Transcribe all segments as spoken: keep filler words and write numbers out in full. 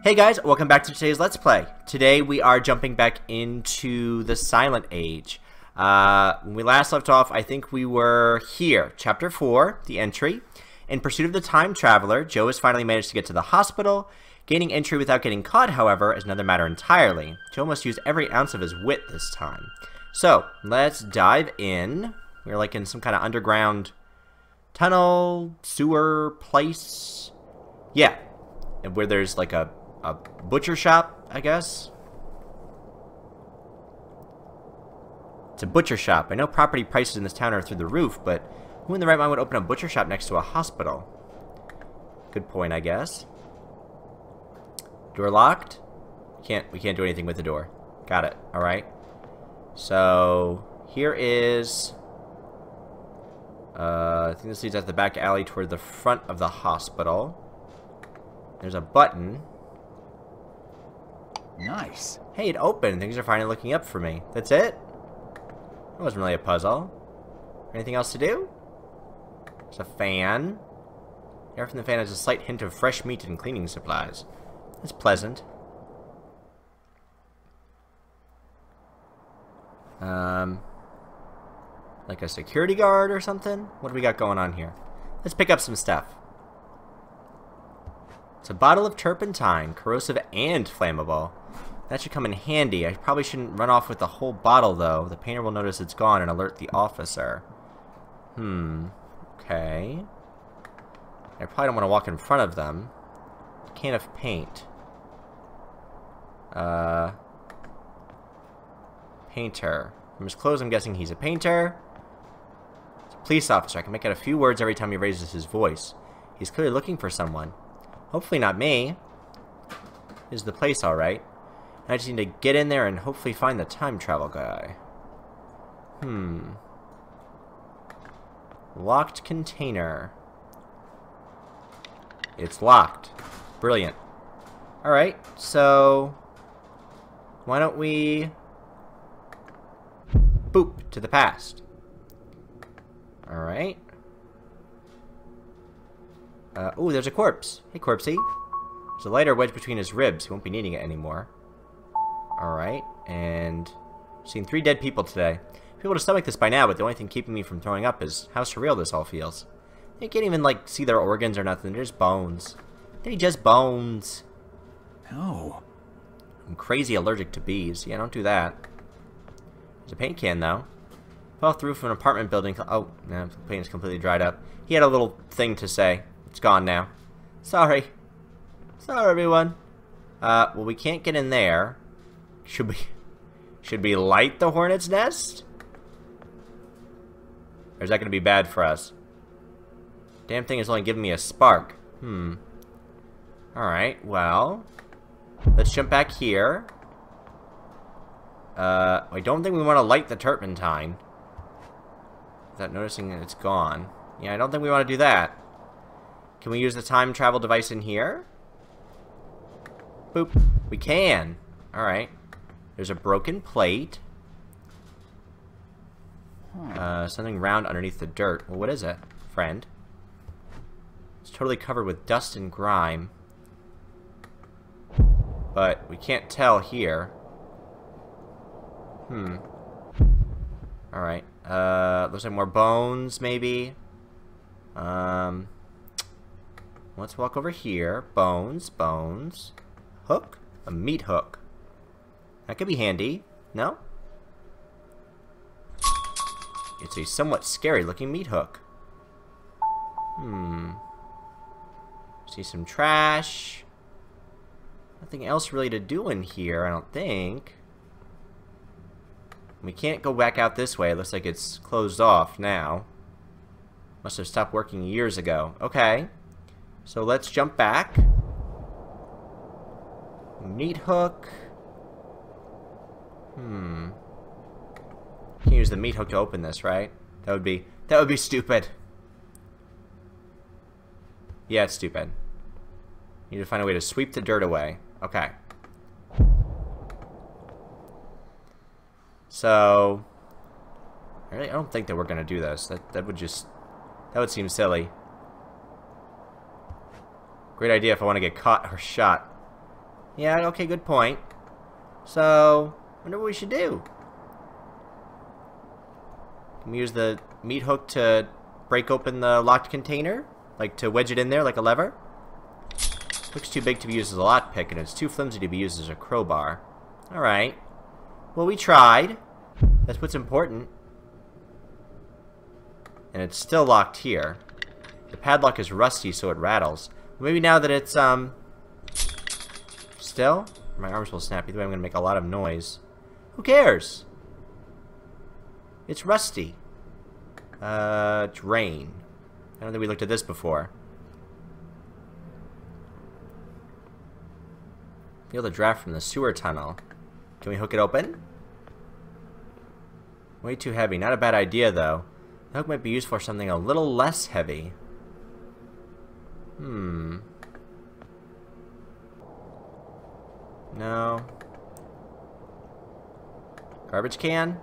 Hey guys, welcome back to today's Let's Play. Today we are jumping back into the Silent Age. Uh, when we last left off, I think we were here. Chapter four, the entry. In pursuit of the time traveler, Joe has finally managed to get to the hospital. Gaining entry without getting caught, however, is another matter entirely. Joe must use every ounce of his wit this time. So, let's dive in. We're like in some kind of underground tunnel, sewer place. Yeah, and where there's like a A butcher shop, I guess? It's a butcher shop. I know property prices in this town are through the roof, but who in the right mind would open a butcher shop next to a hospital? Good point, I guess. Door locked? Can't, we can't do anything with the door. Got it. Alright. So, here is... Uh, I think this leads out the back alley toward the front of the hospital. There's a button. Nice. Hey, it opened. Things are finally looking up for me. That's it? That wasn't really a puzzle. Anything else to do? There's a fan. The air from the fan has a slight hint of fresh meat and cleaning supplies. That's pleasant. Um, like a security guard or something? What do we got going on here? Let's pick up some stuff. It's a bottle of turpentine, corrosive and flammable. That should come in handy. I probably shouldn't run off with the whole bottle, though. The painter will notice it's gone and alert the officer. Hmm. Okay. I probably don't want to walk in front of them. A can of paint. Uh. Painter. From his clothes, I'm guessing he's a painter. It's a police officer. I can make out a few words every time he raises his voice. He's clearly looking for someone. Hopefully not me. This is the place, alright. I just need to get in there and hopefully find the time travel guy. Hmm. Locked container. It's locked. Brilliant. Alright, so... why don't we... boop to the past. Alright. Uh, ooh, there's a corpse. Hey, corpsey. There's a lighter wedged between his ribs. He won't be needing it anymore. Alright, and... I've seen three dead people today. I'd be able to stomach this by now, but the only thing keeping me from throwing up is how surreal this all feels. You can't even, like, see their organs or nothing. They're just bones. They're just bones. No. I'm crazy allergic to bees. Yeah, don't do that. There's a paint can, though. Fell through from an apartment building. Oh, no, the paint is completely dried up. He had a little thing to say. It's gone now. Sorry. Sorry, everyone. Uh, well, we can't get in there. Should we... Should we light the hornet's nest? Or is that going to be bad for us? Damn thing is only giving me a spark. Hmm. Alright, well... let's jump back here. Uh, I don't think we want to light the turpentine. Without noticing that it's gone. Yeah, I don't think we want to do that. Can we use the time travel device in here? Boop. We can. Alright. There's a broken plate. Uh, something round underneath the dirt. Well, what is it, friend? It's totally covered with dust and grime. But we can't tell here. Hmm. Alright. Uh, looks like more bones, maybe. Um... Let's walk over here. Bones, bones. Hook? A meat hook. That could be handy. No? It's a somewhat scary looking meat hook. Hmm. See some trash. Nothing else really to do in here, I don't think. We can't go back out this way. It looks like it's closed off now. Must have stopped working years ago. Okay. So let's jump back. Meat hook. Hmm. Can't use the meat hook to open this, right? That would be that would be stupid. Yeah, it's stupid. Need to find a way to sweep the dirt away. Okay. So I really I don't think that we're gonna do this. That that would just that would seem silly. Great idea if I want to get caught or shot. Yeah, okay, good point. So, I wonder what we should do. Can we use the meat hook to break open the locked container? Like to wedge it in there like a lever? Looks too big to be used as a lockpick, and it's too flimsy to be used as a crowbar. Alright. Well, we tried. That's what's important. And it's still locked here. The padlock is rusty, so it rattles. Maybe now that it's, um... still? My arms will snap. Either way, I'm going to make a lot of noise. Who cares? It's rusty. Uh, drain. I don't think we looked at this before. Feel the draft from the sewer tunnel. Can we hook it open? Way too heavy. Not a bad idea, though. The hook might be used for something a little less heavy. Hmm. No. Garbage can?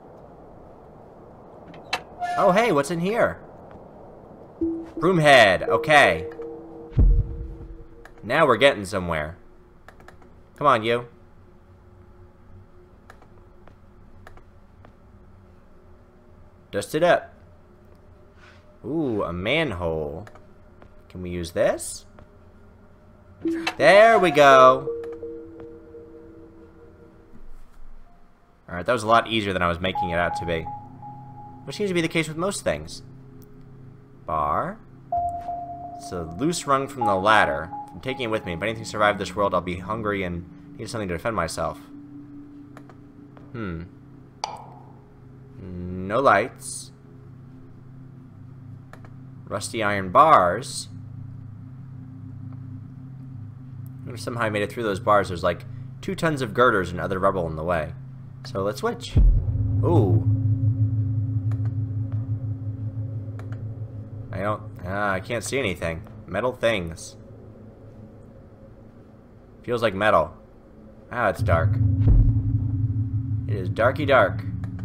Oh, hey, what's in here? Broomhead. Okay. Now we're getting somewhere. Come on, you. Dust it up. Ooh, a manhole. Can we use this? There we go. Alright, that was a lot easier than I was making it out to be. Which seems to be the case with most things. Bar. It's a loose rung from the ladder. I'm taking it with me. If anything survived this world, I'll be hungry and need something to defend myself. Hmm. No lights. Rusty iron bars. If somehow I made it through those bars, there's like two tons of girders and other rubble in the way. So let's switch. Ooh. I don't... Uh, I can't see anything. Metal things. Feels like metal. Ah, it's dark. It is darky dark.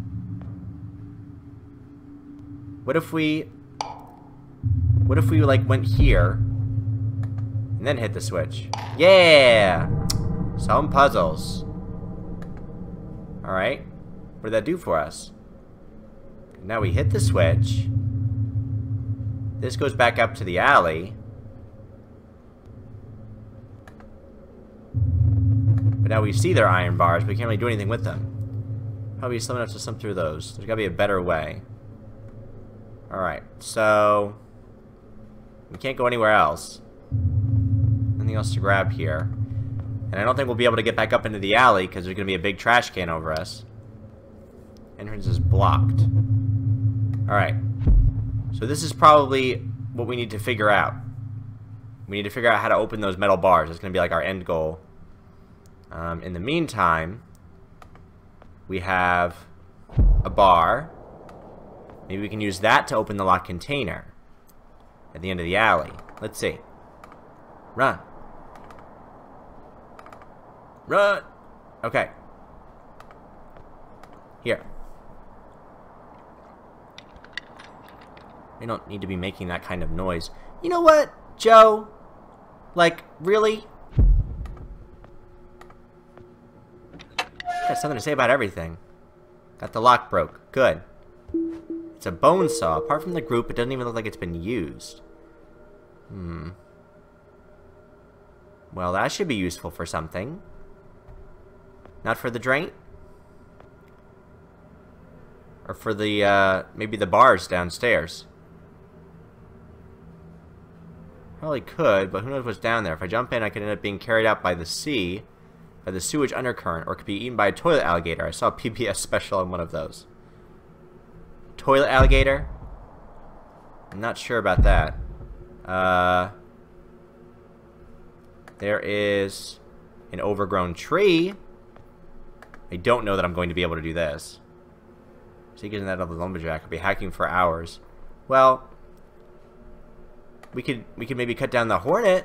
What if we... What if we, like, went here and then hit the switch? Yeah! Some puzzles. Alright. What did that do for us? Now we hit the switch. This goes back up to the alley. But now we see their iron bars, but we can't really do anything with them. Probably someone else to slip through those. There's gotta be a better way. Alright, so... we can't go anywhere else. Nothing else to grab here. And I don't think we'll be able to get back up into the alley, because there's gonna be a big trash can over us. Entrance is blocked. Alright. So this is probably what we need to figure out. We need to figure out how to open those metal bars. That's going to be like our end goal. Um, in the meantime, we have a bar. Maybe we can use that to open the locked container at the end of the alley. Let's see. Run. Run! Okay. Here. We don't need to be making that kind of noise. You know what, Joe? Like, really? Got something to say about everything. Got the lock broke. Good. It's a bone saw. Apart from the group, it doesn't even look like it's been used. Hmm. Well, that should be useful for something. Not for the drain? Or for the, uh, maybe the bars downstairs. Probably could, but who knows what's down there. If I jump in, I could end up being carried out by the sea, by the sewage undercurrent, or could be eaten by a toilet alligator. I saw a P B S special on one of those. Toilet alligator? I'm not sure about that. Uh, there is an overgrown tree. I don't know that I'm going to be able to do this. Seeking that other lumberjack. I'll be hacking for hours. Well... We could we could maybe cut down the hornet.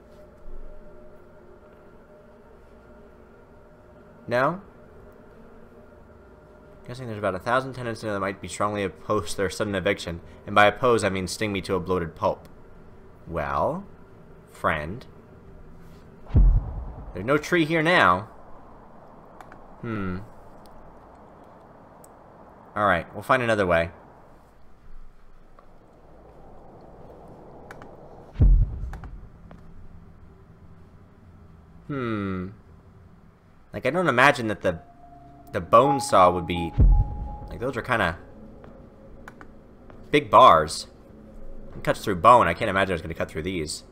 No? Guessing there's about a thousand tenants in there that might be strongly opposed to their sudden eviction. And by oppose, I mean sting me to a bloated pulp. Well, friend. There's no tree here now. Hmm. Alright, we'll find another way. Hmm. Like, I don't imagine that the the bone saw would be... Like, those are kind of big bars. It cuts through bone. I can't imagine I was going to cut through these.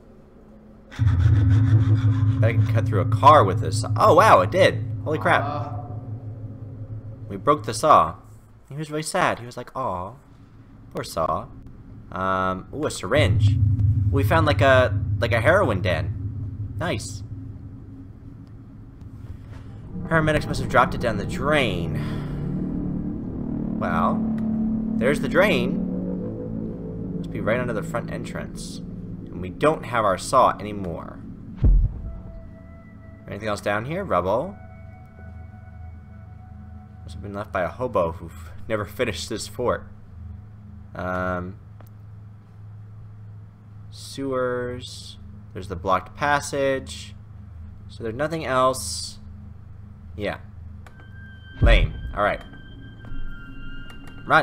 Bet I can cut through a car with this. Oh, wow, it did. Holy crap. We broke the saw. He was really sad. He was like, aw. Poor saw. Um, ooh, a syringe. We found like a, like a heroin den. Nice. Paramedics must have dropped it down the drain. Well, there's the drain. Must be right under the front entrance. And we don't have our saw anymore. Anything else down here? Rubble. Must have been left by a hobo who never finished this fort. Um, sewers. There's the blocked passage. So there's nothing else. Yeah. Lame. Alright. Run.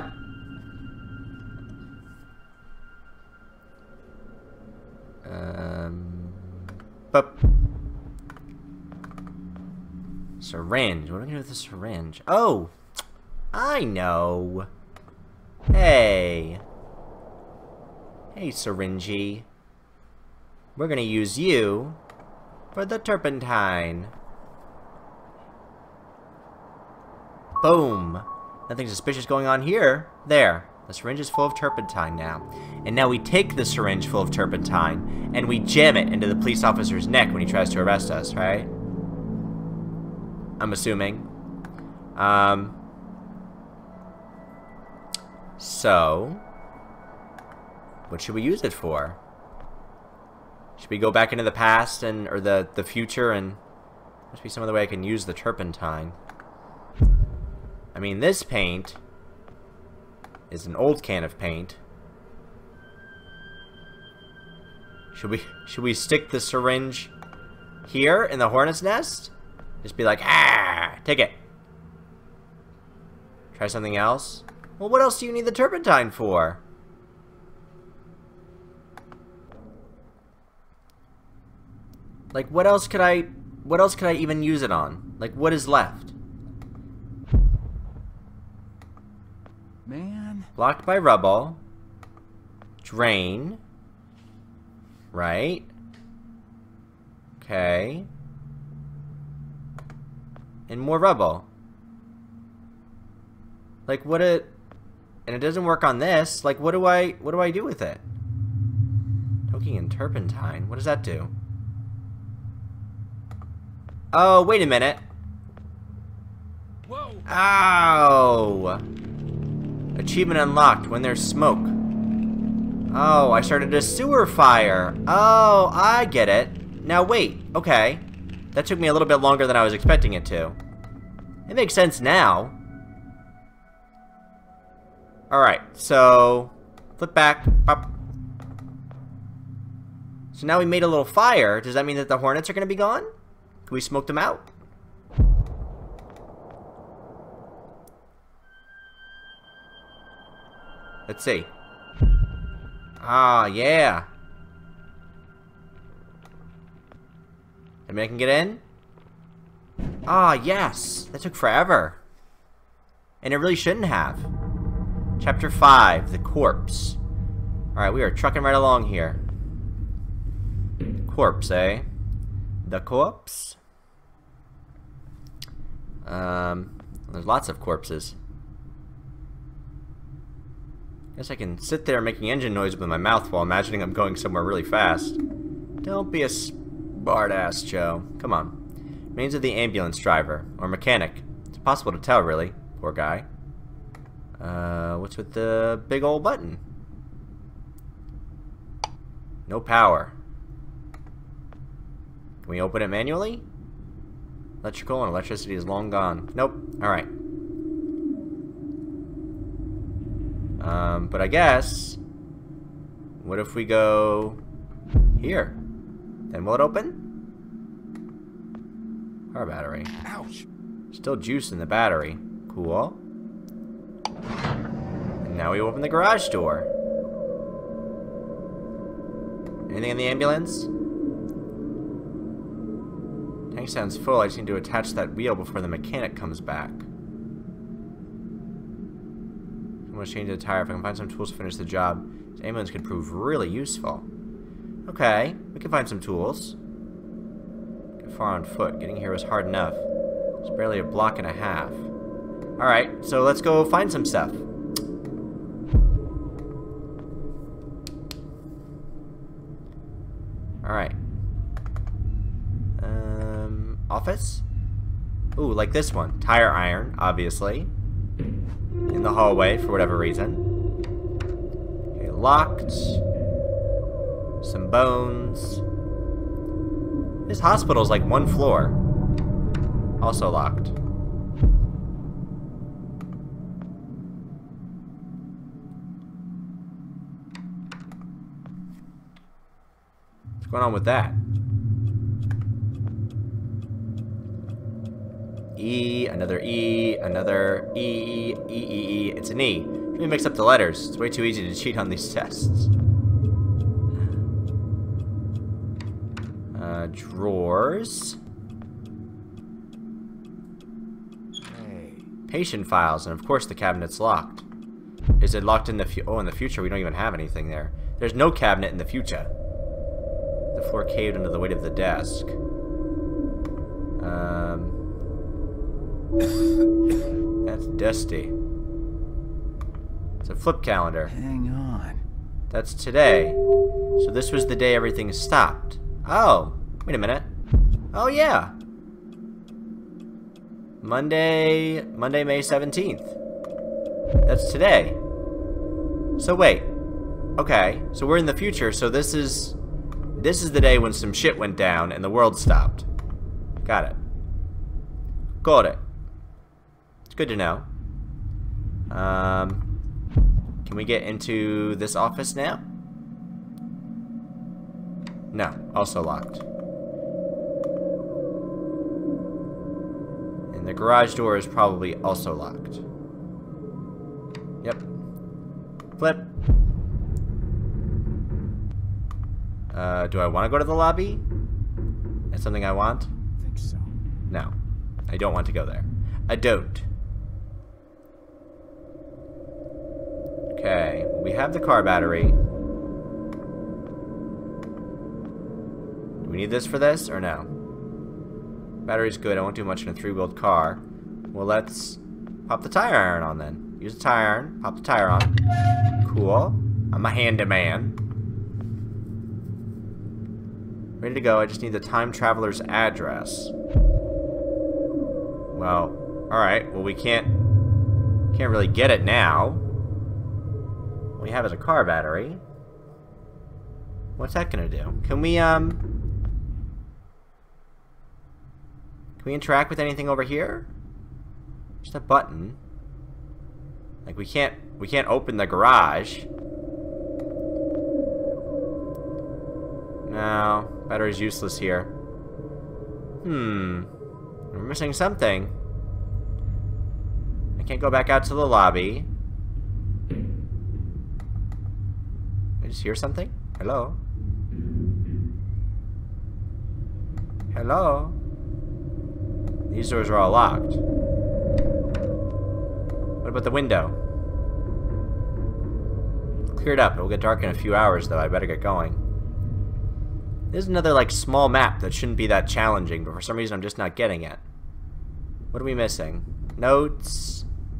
Um. Boop. Syringe. What am I gonna do with the syringe? Oh! I know. Hey. Hey, syringy. We're gonna use you for the turpentine. Boom. Nothing suspicious going on here. There. The syringe is full of turpentine now. And now we take the syringe full of turpentine and we jam it into the police officer's neck when he tries to arrest us, right? I'm assuming. Um. So. What should we use it for? Should we go back into the past and, or the, the future and... Must be some other way I can use the turpentine. I mean, this paint is an old can of paint. Should we should we stick the syringe here in the hornet's nest? Just be like, ah, take it. Try something else. Well, what else do you need the turpentine for? Like, what else could I what else could I even use it on? Like, what is left? Man. Blocked by rubble. Drain. Right. Okay. And more rubble. Like, what it... And it doesn't work on this. Like, what do I... What do I do with it? Toking and turpentine. What does that do? Oh, wait a minute. Whoa. Ow! Achievement unlocked when there's smoke. Oh, I started a sewer fire. Oh, I get it. Now wait, okay. That took me a little bit longer than I was expecting it to. It makes sense now. Alright, so... Flip back. Up. So now we made a little fire. Does that mean that the hornets are going to be gone? Can we smoke them out? Let's see. Ah, yeah. I mean, I can get in? Ah, yes. That took forever. And it really shouldn't have. Chapter five, The Corpse. Alright, we are trucking right along here. Corpse, eh? The corpse? Um, there's lots of corpses. Guess I can sit there making engine noise with my mouth while imagining I'm going somewhere really fast. Don't be a smart-ass, Joe. Come on. Remains of the ambulance driver, or mechanic. It's impossible to tell, really. Poor guy. Uh, what's with the big old button? No power. Can we open it manually? Electrical and electricity is long gone. Nope. Alright. Um, but I guess... What if we go... here? Then will it open? Car battery. Ouch. Still juice in the battery. Cool. And now we open the garage door. Anything in the ambulance? Tank sounds full. I just need to attach that wheel before the mechanic comes back. I'm going to change the tire. If I can find some tools to finish the job, this ambulance could prove really useful. Okay, we can find some tools. Get far on foot. Getting here was hard enough. It's barely a block and a half. Alright, so let's go find some stuff. Alright. Um, office? Ooh, like this one. Tire iron, obviously. In the hallway, for whatever reason. Okay, locked. Some bones. This hospital's like one floor. Also locked. What's going on with that? E, another E, another E, E, E, E, E. It's an E. Let me mix up the letters. It's way too easy to cheat on these tests. Uh, drawers. Hey. Patient files, and of course the cabinet's locked. Is it locked in the fu- oh, in the future we don't even have anything there. There's no cabinet in the future. The floor caved under the weight of the desk. Um, that's dusty. It's a flip calendar. Hang on. That's today. So this was the day everything stopped. Oh, wait a minute. Oh yeah. Monday, Monday, May seventeenth. That's today. So wait. Okay, so we're in the future, so this is this is the day when some shit went down and the world stopped. Got it. Got it. It's good to know. Um, can we get into this office now? No, also locked. And the garage door is probably also locked. Yep. Flip. Uh, do I want to go to the lobby? That's something I want? I think so. No. I don't want to go there. I don't. Okay. We have the car battery. Do we need this for this, or no? Battery's good. I won't do much in a three-wheeled car. Well, let's pop the tire iron on then. Use the tire iron. Pop the tire on. Cool. I'm a handyman. Ready to go. I just need the time traveler's address. Well, alright. Well, we can't... Can't really get it now. What we have is a car battery. What's that gonna do? Can we, um... Can we interact with anything over here? Just a button. Like, we can't... We can't open the garage. No. Battery's useless here. Hmm. We're missing something. I can't go back out to the lobby. I just hear something? Hello? Hello? These doors are all locked. What about the window? Cleared up. It will get dark in a few hours, though. I better get going. There's another, like, small map that shouldn't be that challenging, but for some reason I'm just not getting it. What are we missing? Notes.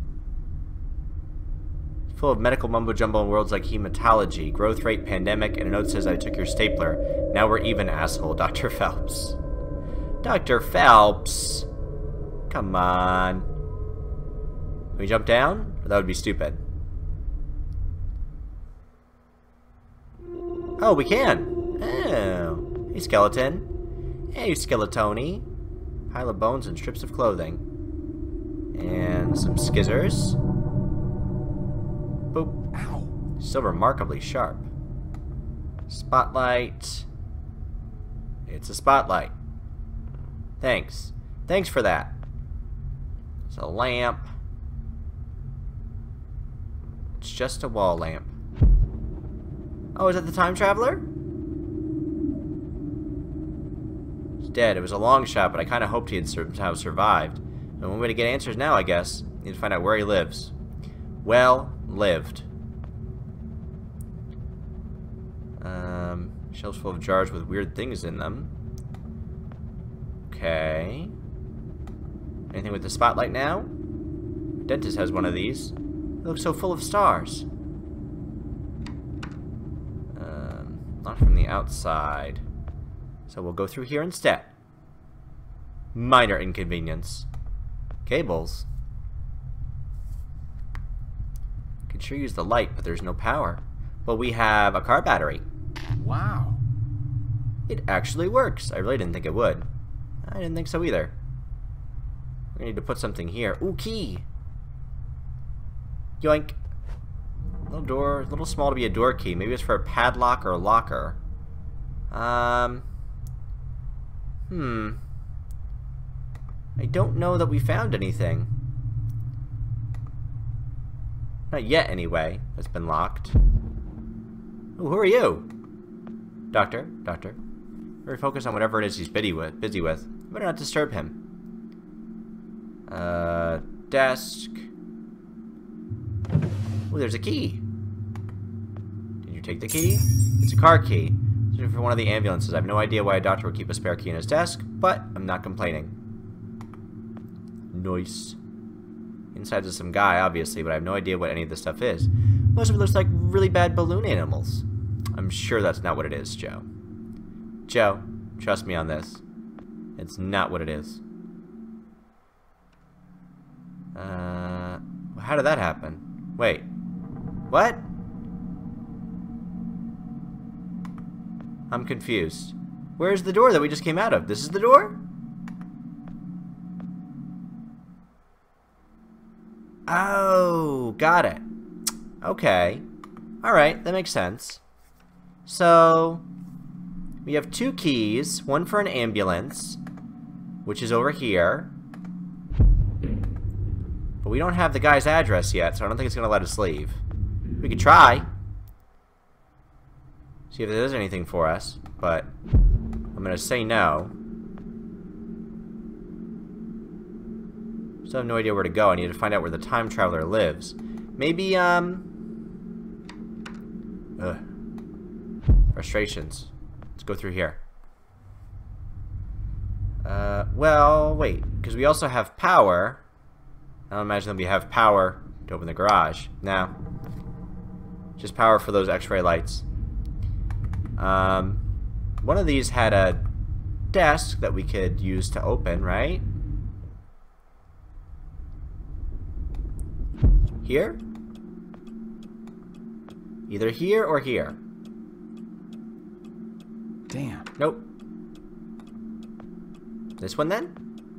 Full of medical mumbo-jumbo in worlds like hematology, growth rate, pandemic, and a note says I took your stapler. Now we're even, asshole. Doctor Phelps. Doctor Phelps. Come on. Can we jump down? Or that would be stupid. Oh, we can. Oh. Hey, skeleton. Hey, skeletoni. Pile of bones and strips of clothing. And some skizzers. Boop. Ow. Still remarkably sharp. Spotlight. It's a spotlight. Thanks. Thanks for that. It's a lamp. It's just a wall lamp. Oh, is that the time traveler? He's dead. It was a long shot, but I kind of hoped he had somehow survived. And one way to get answers now, I guess. Need to find out where he lives. Well lived. Um, shelves full of jars with weird things in them. Okay. Anything with the spotlight now? Dentist has one of these. It looks so full of stars. Um, not from the outside. So we'll go through here instead. Minor inconvenience. Cables. Could sure use the light, but there's no power. Well, we have a car battery. Wow. It actually works. I really didn't think it would. I didn't think so either. We need to put something here. Ooh, key. Yoink. Little door, a little small to be a door key. Maybe it's for a padlock or a locker. Um. Hmm. I don't know that we found anything. Not yet, anyway. It's been locked. Ooh, who are you? Doctor, doctor. Very focused on whatever it is he's busy with. Busy with. Better not disturb him. Uh, desk. Oh, there's a key. Did you take the key? It's a car key. It's for one of the ambulances. I have no idea why a doctor would keep a spare key in his desk, but I'm not complaining. Nice. Inside is some guy, obviously, but I have no idea what any of this stuff is. Most of it looks like really bad balloon animals. I'm sure that's not what it is, Joe. Joe, trust me on this. It's not what it is. Uh, how did that happen? Wait. What? I'm confused. Where's the door that we just came out of? This is the door? Oh, got it. Okay. Alright, that makes sense. So, we have two keys. One for an ambulance, which is over here. But we don't have the guy's address yet, so I don't think it's going to let us leave. We could try. See if there's anything for us, but I'm going to say no. Still have no idea where to go. I need to find out where the time traveler lives. Maybe, um... Ugh. Frustrations. Let's go through here. Uh, well, wait. Because we also have power. I don't imagine that we have power to open the garage. No. Just power for those x-ray lights. Um, one of these had a desk that we could use to open, right? Here? Either here or here. Damn. Nope. This one then?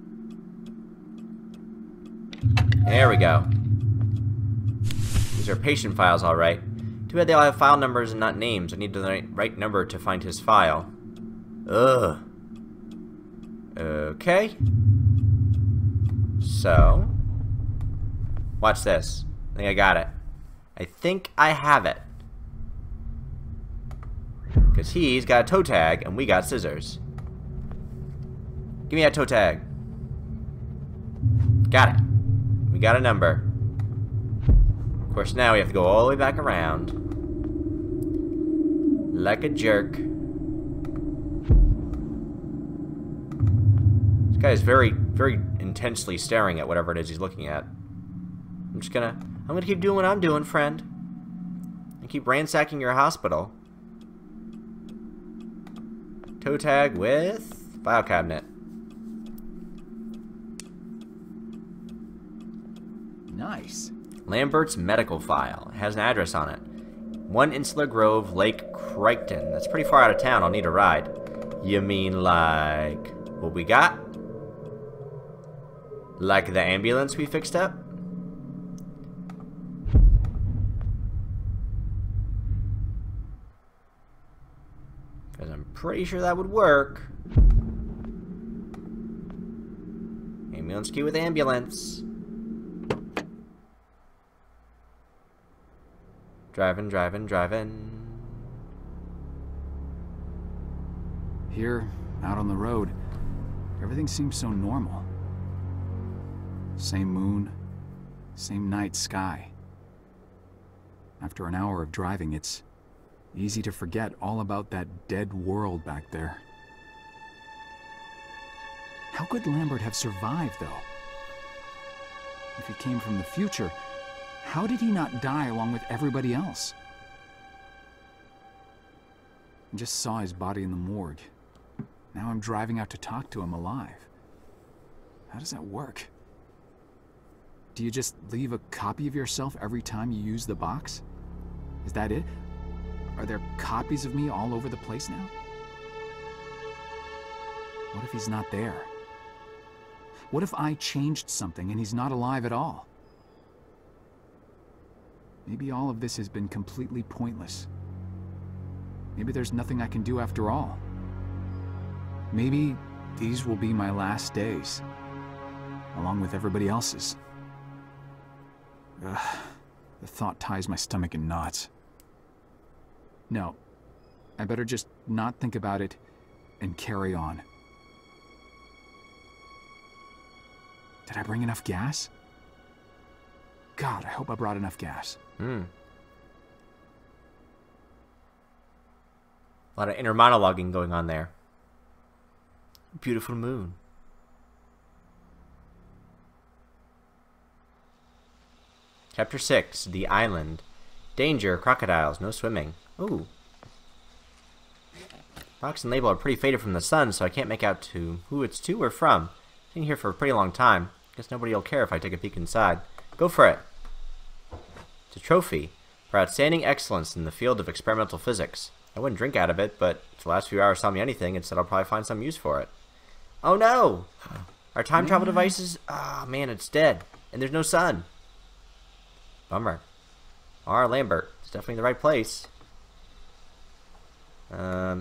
There we go. These are patient files, alright. Too bad they all have file numbers and not names. I need the right, right number to find his file. Ugh. Okay. So. Watch this. I think I got it. I think I have it. Because he's got a toe tag and we got scissors. Give me that toe tag. Got it. We got a number. Of course, now we have to go all the way back around. Like a jerk. This guy is very, very intensely staring at whatever it is he's looking at. I'm just gonna... I'm gonna keep doing what I'm doing, friend. And keep ransacking your hospital. Toe tag with file cabinet. Nice. Lambert's medical file. It has an address on it. One Insular Grove, Lake Crichton. That's pretty far out of town. I'll need a ride. You mean like what we got? Like the ambulance we fixed up? Because I'm pretty sure that would work. Ambulance queue with ambulance. Driving, driving, driving. Here, out on the road, everything seems so normal. Same moon, same night sky. After an hour of driving, it's easy to forget all about that dead world back there. How could Lambert have survived, though? If he came from the future, how did he not die along with everybody else? I just saw his body in the morgue. Now I'm driving out to talk to him alive. How does that work? Do you just leave a copy of yourself every time you use the box? Is that it? Are there copies of me all over the place now? What if he's not there? What if I changed something and he's not alive at all? Maybe all of this has been completely pointless. Maybe there's nothing I can do after all. Maybe these will be my last days, along with everybody else's. Ugh, the thought ties my stomach in knots. No, I better just not think about it and carry on. Did I bring enough gas? God, I hope I brought enough gas. Hmm. A lot of inner monologuing going on there. Beautiful moon. Chapter six, The Island. Danger, crocodiles, no swimming. Ooh. Box and label are pretty faded from the sun, so I can't make out to who it's to or from. Been here for a pretty long time. Guess nobody will care if I take a peek inside. Go for it. It's a trophy for outstanding excellence in the field of experimental physics. I wouldn't drink out of it, but if the last few hours taught me anything, it's that I'll probably find some use for it. Oh no! Our time travel device is... Ah, oh, man, it's dead. And there's no sun. Bummer. R. Lambert. It's definitely the right place. Um...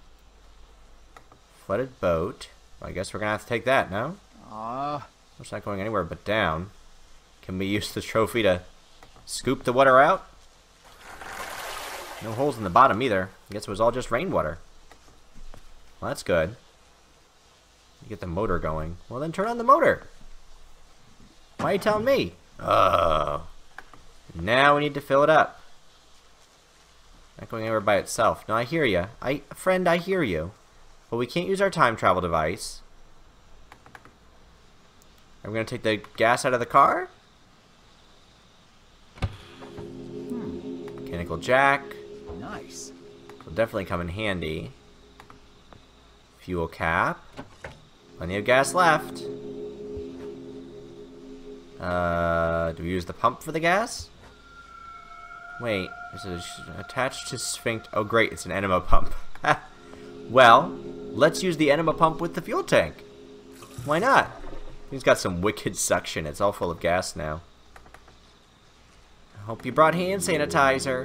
Flooded boat. Well, I guess we're gonna have to take that, no? Uh... It's not going anywhere but down. Can we use the trophy to scoop the water out? No holes in the bottom either. I guess it was all just rainwater. Well, that's good. You get the motor going. Well, then turn on the motor. Why are you telling me? Oh. Now we need to fill it up. Not going anywhere by itself. No, I hear you. I, friend, I hear you. But we can't use our time travel device. Are we going to take the gas out of the car? Hmm. Mechanical jack. Nice. Will definitely come in handy. Fuel cap. Plenty of gas left. Uh, do we use the pump for the gas? Wait, is it attached to sphinct? Oh great, it's an enema pump. Well, let's use the enema pump with the fuel tank. Why not? He's got some wicked suction. It's all full of gas now. I hope you brought hand sanitizer.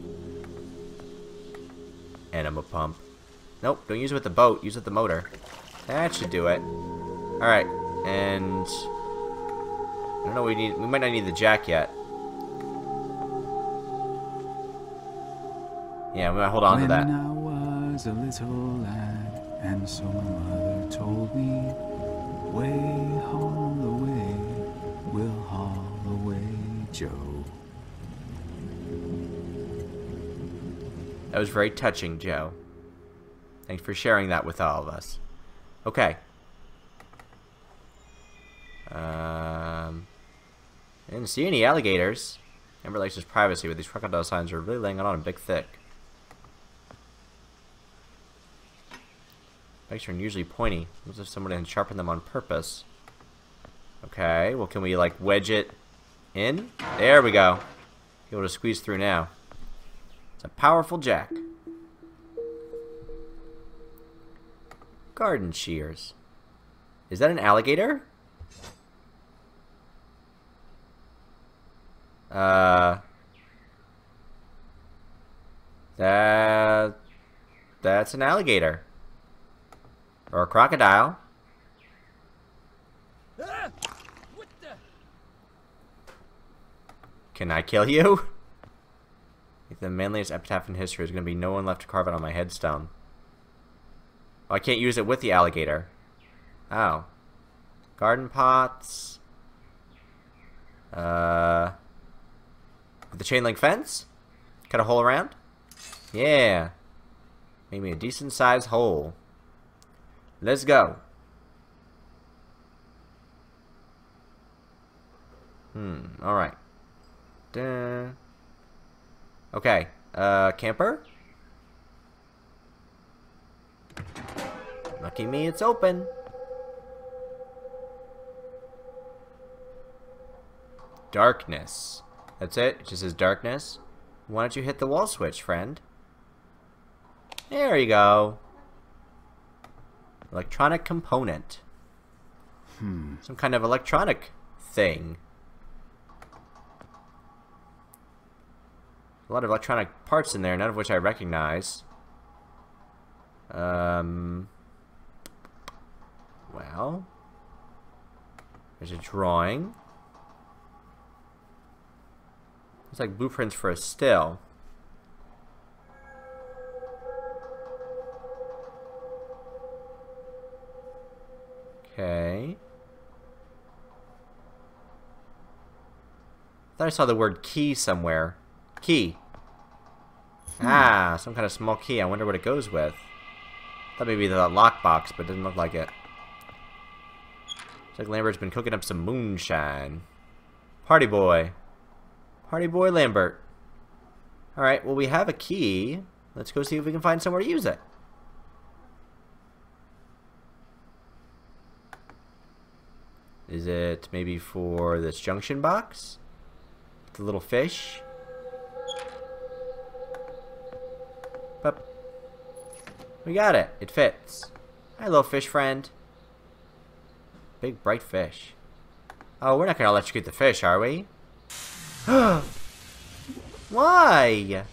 Enema pump. Nope, don't use it with the boat. Use it with the motor. That should do it. Alright, and... I don't know, we need. We might not need the jack yet. Yeah, we might hold on to that. When I was a little lad, and so my mother told me, way haul away, we'll haul away, Joe. That was very touching, Joe. Thanks for sharing that with all of us. Okay. Um, I didn't see any alligators. Amber likes his privacy, but these crocodile signs are really laying it on him big thick. Spikes are unusually pointy. Looks as if someone had sharpened them on purpose. Okay, well, can we, like, wedge it in? There we go. Be able to squeeze through now. It's a powerful jack. Garden shears. Is that an alligator? Uh... That... That's an alligator. Or a crocodile. Ah! Can I kill you? The manliest epitaph in history is going to be no one left to carve it on my headstone. Oh, I can't use it with the alligator. Oh. Garden pots. Uh. With the chain link fence? Cut a hole around? Yeah. Make me a decent sized hole. Let's go. Hmm, alright. Dun. Okay, uh, camper? Lucky me, it's open. Darkness. That's it? It just says darkness? Why don't you hit the wall switch, friend? There you go. Electronic component. Hmm. Some kind of electronic thing. A lot of electronic parts in there, none of which I recognize. Um. Well. There's a drawing. Looks like blueprints for a still. Okay. I thought I saw the word key somewhere. Key. Hmm. Ah, some kind of small key. I wonder what it goes with. Thought maybe the lockbox, but it didn't look like it. Looks like Lambert's been cooking up some moonshine. Party boy. Party boy Lambert. Alright, well we have a key. Let's go see if we can find somewhere to use it. Is it maybe for this junction box? The little fish? Up. We got it. It fits. Hi, little fish friend. Big bright fish. Oh, we're not gonna electrocute the fish, are we? Why?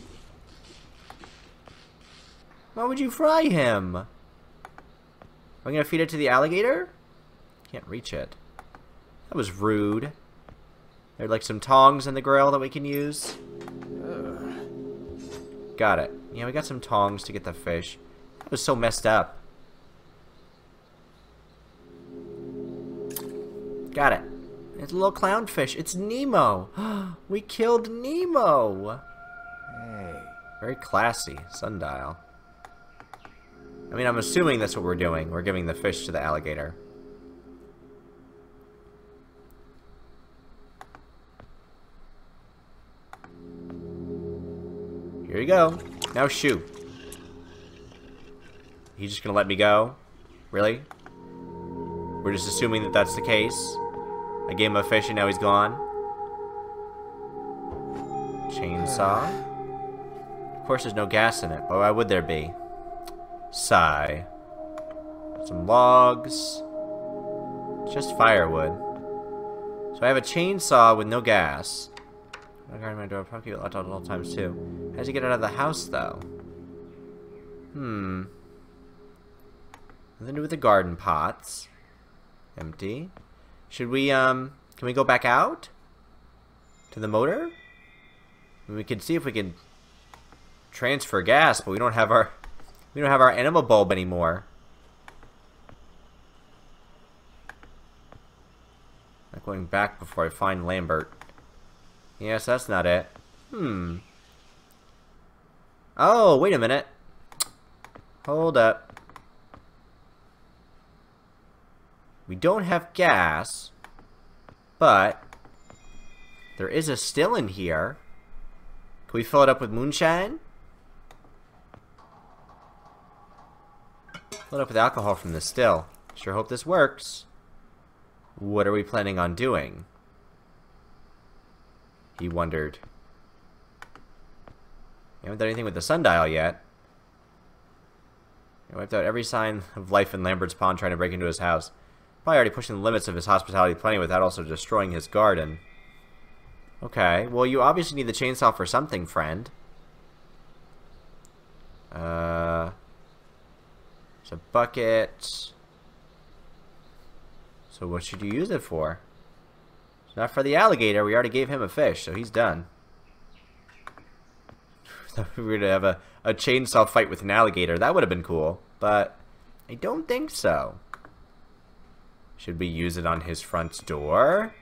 Why would you fry him? Are we gonna feed it to the alligator? Can't reach it. That was rude. There are like some tongs in the grill that we can use. Ugh. Got it. Yeah, we got some tongs to get the fish. That was so messed up. Got it. It's a little clownfish. It's Nemo. We killed Nemo. Hey. Very classy. Sundial. I mean, I'm assuming that's what we're doing. We're giving the fish to the alligator. Here you go. Now shoot. He's just gonna let me go? Really? We're just assuming that that's the case. I gave him a fish and now he's gone. Chainsaw. Of course there's no gas in it, but why would there be? Sigh. Some logs. Just firewood. So I have a chainsaw with no gas. I guard my door, probably locked at all times too. How'd you get out of the house though? Hmm. Nothing to do with the garden pots. Empty. Should we, um, can we go back out? To the motor? We can see if we can transfer gas, but we don't have our, we don't have our animal bulb anymore. Not going back before I find Lambert. Yes, that's not it. Hmm. Oh, wait a minute. Hold up. We don't have gas, but there is a still in here. Can we fill it up with moonshine? Fill it up with alcohol from the still. Sure hope this works. What are we planning on doing? He wondered. We haven't done anything with the sundial yet. We wiped out every sign of life in Lambert's pond trying to break into his house. Probably already pushing the limits of his hospitality plenty without also destroying his garden. Okay, well you obviously need the chainsaw for something, friend. Uh, it's a bucket. So what should you use it for? Not for the alligator. We already gave him a fish, so he's done. We were going to have a, a chainsaw fight with an alligator. That would have been cool, but I don't think so. Should we use it on his front door?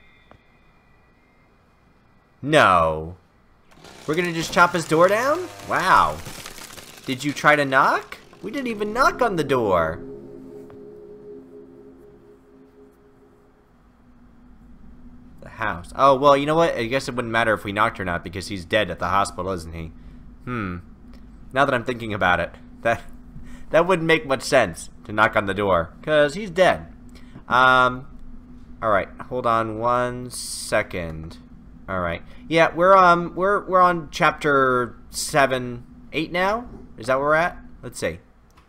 No. We're going to just chop his door down? Wow. Did you try to knock? We didn't even knock on the door. The house. Oh, well, you know what? I guess it wouldn't matter if we knocked or not because he's dead at the hospital, isn't he? Hmm. Now that I'm thinking about it, that that wouldn't make much sense to knock on the door because he's dead. Um. All right. Hold on one second. All right. Yeah, we're um we're we're on chapter seven, eight now. Is that where we're at? Let's see.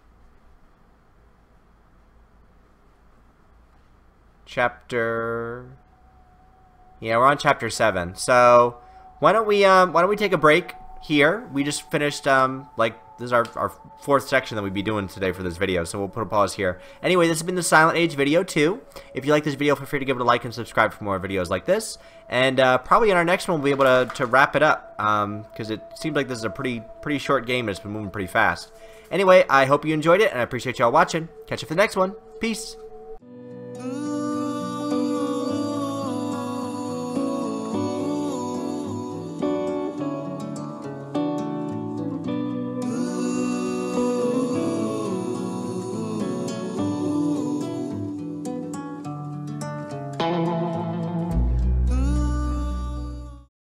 Chapter. Yeah, we're on chapter seven. So why don't we um why don't we take a break here? We just finished um like this is our our fourth section that we'd be doing today for this video. So we'll put a pause here. Anyway, this has been the Silent Age video two. If you like this video, feel free to give it a like and subscribe for more videos like this. And uh, probably in our next one we'll be able to to wrap it up um because it seems like this is a pretty pretty short game and it's been moving pretty fast. Anyway, I hope you enjoyed it and I appreciate y'all watching. Catch you for the next one. Peace.